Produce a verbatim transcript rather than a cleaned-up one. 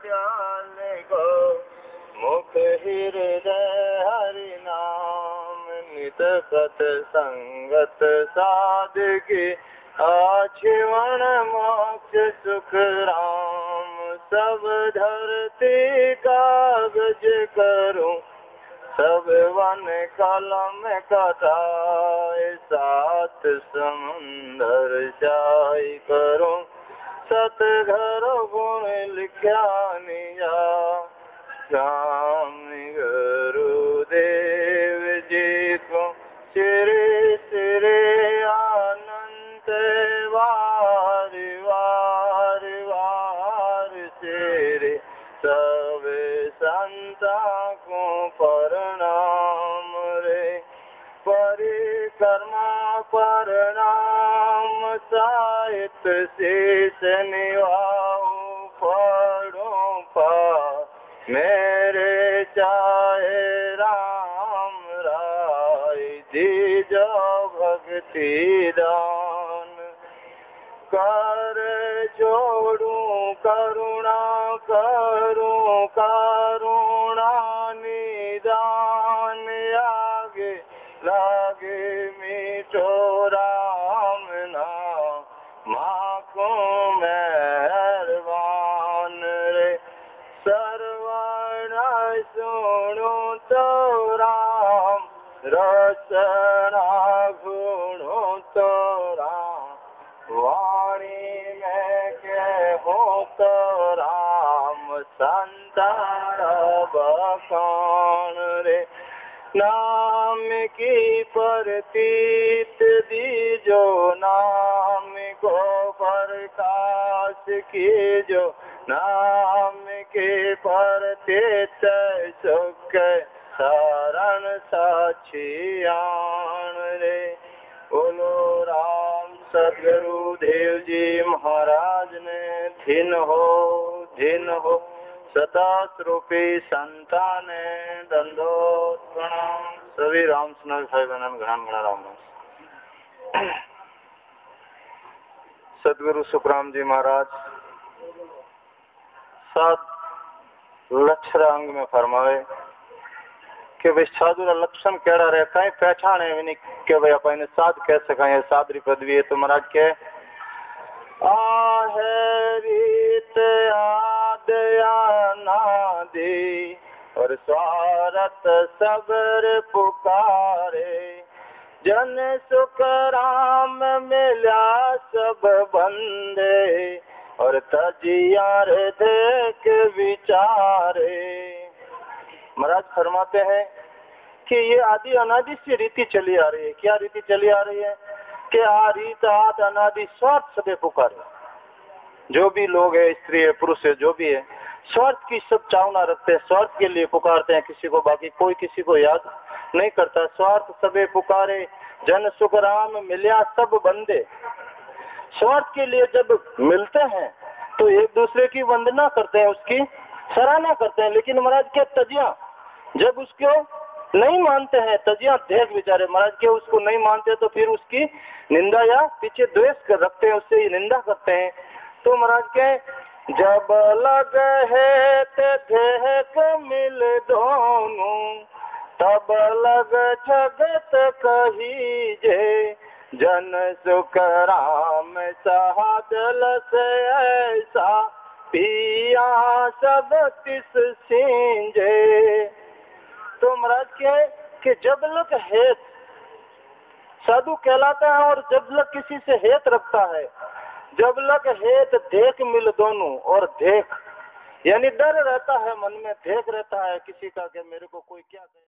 दयाल को मुख हृदय हरि नाम नित सत संगत साधकी आजीवन मोक्ष सुख राम सब धरती कागज करूं सब वन कलम कटाए सात समुंदर शाही करूं सत घर गुण लिख्या निया राम गुरुदेव जी को श्री श्री अनंत वार वार वार श्री सब संता को प्रणाम रे परिक्रमा प्रणाम साहित्य शीश निवाऊ पढ़ो पा मेरे चाहे राम राय जी जो भक्ति दान कर जोड़ू करुणा करूं करुणा निदान आगे लागे मीठो राम नाम माखो मेहरबान रे सर्वण सुनो तो राम रचना गुणो तो राम वाणी में के हो तो राम संतान बखान रे नाम की प्रतीत दीजो नाम को प्रकाश कीजो नाम के प्रतीत सुख शरण साक्षियान रे बोलो राम सदगुरु देव जी महाराज ने धीन हो धीन हो सतास रूपी संतान दंडोत प्रणाम सभी राम सुनर भाई बहन घरान घना राम सदगुरु सुखराम जी महाराज सात लक्षरांग में फरमावे कि भाई साधु रा लक्षण केड़ा रहे कई पहचान है विनी के भाई अपन साध कह सका साधरी पदवी है तो महाराज के आहे रीत आदया नादी और स्वारत सबर पुकारे जन सुख राम मिला सब बंदे और तजियार देख विचारे। महाराज फरमाते हैं कि ये आदि अनादि से रीति चली आ रही है। क्या रीति चली आ रही है कि आ रीत आद अनादि स्वार्थ सभी पुकारे। जो भी लोग है स्त्री है पुरुष है जो भी है स्वार्थ की सब चावना रखते हैं, स्वार्थ के लिए पुकारते हैं किसी को, बाकी कोई किसी को याद नहीं करता। स्वार्थ सबे पुकारे जन सुख राम मिलिया सब बंदे। स्वार्थ के लिए जब मिलते हैं तो एक दूसरे की वंदना करते हैं, उसकी सराहना करते हैं, लेकिन महाराज के तजिया जब उसको नहीं मानते हैं, तजिया देख बेचारे महाराज के उसको नहीं मानते तो फिर उसकी निंदा या पीछे द्वेष कर रखते हैं, उससे निंदा करते हैं। तो महाराज के जब लग है देख मिल दोनों तब लग जगत कही जे जन सुख राम सहादल से ऐसा पिया सब तिस सींजे। तो महाराज के कि जब लग हेत साधु कहलाता है और जब लग किसी से हेत रखता है, जब लग हेत देख मिल दोनों और देख यानी डर रहता है मन में, देख रहता है किसी का कि मेरे को कोई क्या कहे।